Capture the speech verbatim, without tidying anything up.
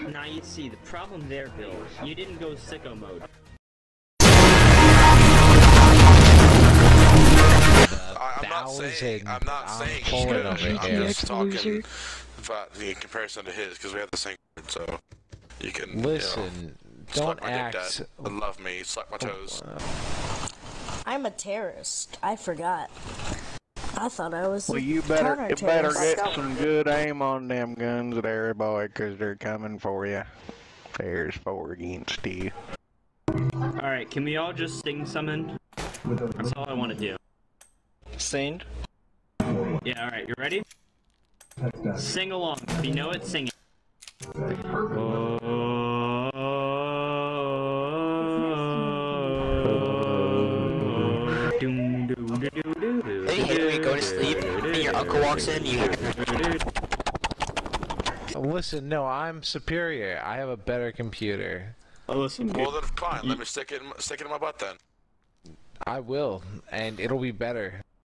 Now you see, the problem there, Bill, you didn't go sicko mode. I, I'm not saying, I'm not I'm saying pulling over I'm here. just talking about the comparison to his, because we have the same, so you can, Listen, you know, don't suck my act... dick, Dad. Love me, suck my toes. I'm a terrorist. I forgot. I thought I was. Well, you better you better get some good aim on them guns there, boy, because they're coming for you. There's four against you. Alright, can we all just sing something? That's all I want to do. Sing? Yeah, alright, you ready? Sing along. If you know it, sing it. Hey Henry, go to sleep, and your uncle walks in, you... Listen, no, I'm superior. I have a better computer. Oh, listen, well then fine, let me stick it in, stick it in my butt then. I will, and it'll be better.